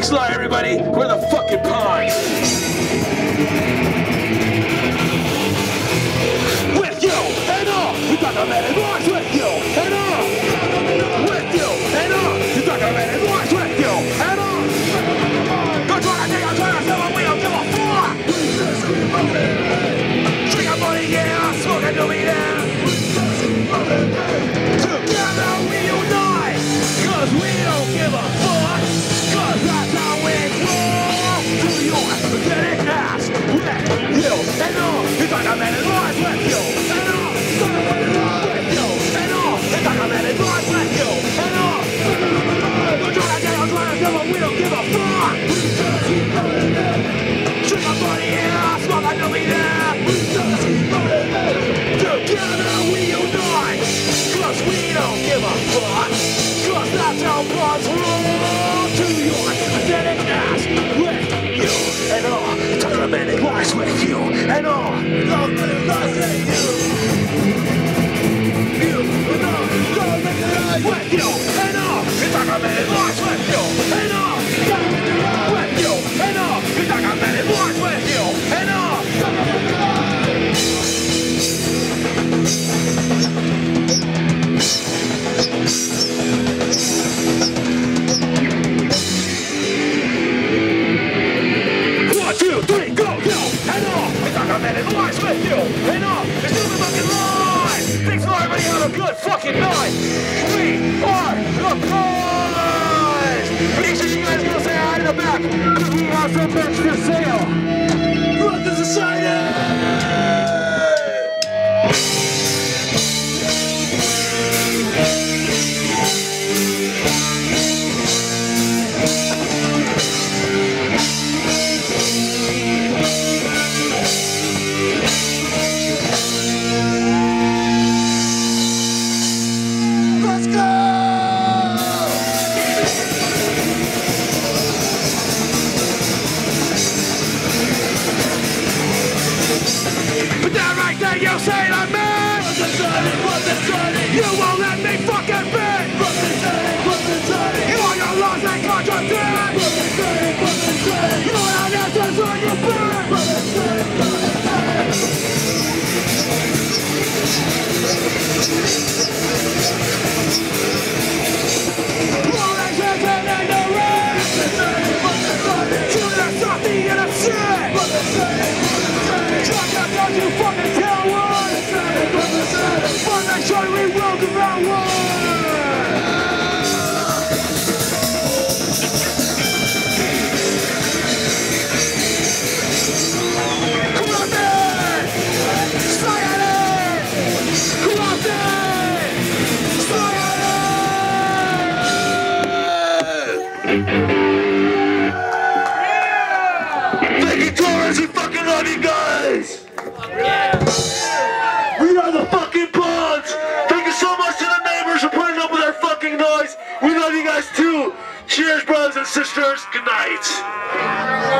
Thanks a lot, everybody. We're the fucking Pawns. With you and all, you got the man in voice with you and all. With you and all, you got the man in voice with you and all. Go try to take our turns, never we don't give a fuck. Drink a money, yeah, smoke a doobie, yeah. Together we unite, cause we don't give a fuck. Cause that's how we roll to your pathetic ass. With you and all, you got the man in voice with you and all. With you and all, you got the man in voice with you and all. Go try to take our turns, never we don't give a fuck. Drink a money, yeah, smoke a doobie, yeah. Together we unite, cause we don't give a fuck. Cause that's how Pawns roll to your pathetic ass. With you and all, talking about man lies with you and all. Don't let it lies with you. You and all, don't let it lies with you and all. You talking about man lies with you and all. With you and all, you talking about man lies with you and all. One, two, three, go, yo, and all. It's not gonna man in lies with you, and all. It's still the fucking lies. Thanks for everybody have a good fucking night. We are the Pawns. Make sure you guys go say hi in the back, because we have some merch for sale. Run the society. Let's go! But that right there, you say to me, you won't let me fucking be. You want your laws and contradict. You want our answers on your back. All that shit and ignorance. You that stop the innocent. Drop out, don't you fucking tell one. But make sure we will do that one. Thank you, Taurus. We fucking love you guys. We are the fucking Pawns. Thank you so much to the neighbors for putting up with our fucking noise. We love you guys too. Cheers, brothers and sisters. Good night.